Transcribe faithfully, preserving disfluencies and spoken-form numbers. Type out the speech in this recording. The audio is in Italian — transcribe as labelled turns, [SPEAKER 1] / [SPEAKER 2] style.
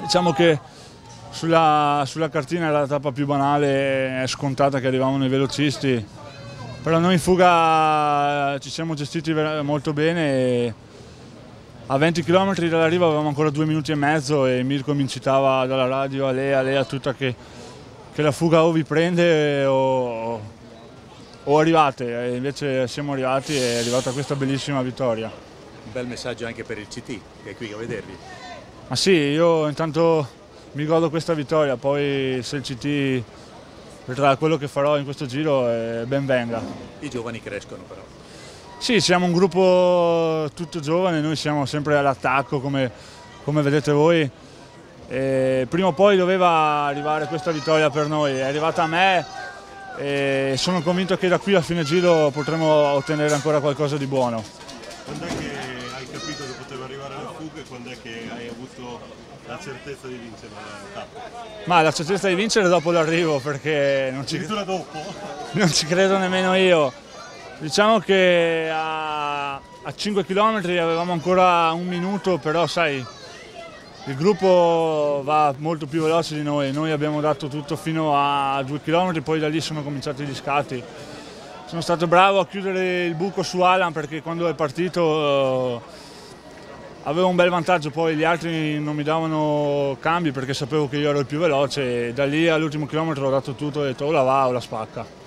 [SPEAKER 1] Diciamo che sulla, sulla cartina era la tappa più banale, è scontata che arrivavano i velocisti, però noi in fuga ci siamo gestiti molto bene e a venti chilometri dall'arrivo avevamo ancora due minuti e mezzo e Mirko mi incitava dalla radio a lei, a lei, a tutta che, che la fuga o vi prende o, o arrivate, e invece siamo arrivati e è arrivata questa bellissima vittoria.
[SPEAKER 2] Un bel messaggio anche per il C T che è qui a vedervi.
[SPEAKER 1] Ma sì, io intanto mi godo questa vittoria, poi se il C T vedrà quello che farò in questo giro, eh, ben venga.
[SPEAKER 2] I giovani crescono però.
[SPEAKER 1] Sì, siamo un gruppo tutto giovane, noi siamo sempre all'attacco come, come vedete voi. E prima o poi doveva arrivare questa vittoria per noi, è arrivata a me e sono convinto che da qui a fine giro potremo ottenere ancora qualcosa di buono.
[SPEAKER 3] Quando è che hai capito che poteva arrivare la fuga e quando è che hai avuto la certezza di vincere la tappa?
[SPEAKER 1] Ma la certezza di vincere dopo l'arrivo, perché non ci,
[SPEAKER 3] Addirittura dopo?
[SPEAKER 1] non ci credo nemmeno io. Diciamo che a, a cinque chilometri avevamo ancora un minuto, però sai, il gruppo va molto più veloce di noi, noi abbiamo dato tutto fino a due chilometri, poi da lì sono cominciati gli scatti. Sono stato bravo a chiudere il buco su Alan perché quando è partito eh, avevo un bel vantaggio, poi gli altri non mi davano cambi perché sapevo che io ero il più veloce e da lì all'ultimo chilometro ho dato tutto e ho detto o la va o la spacca.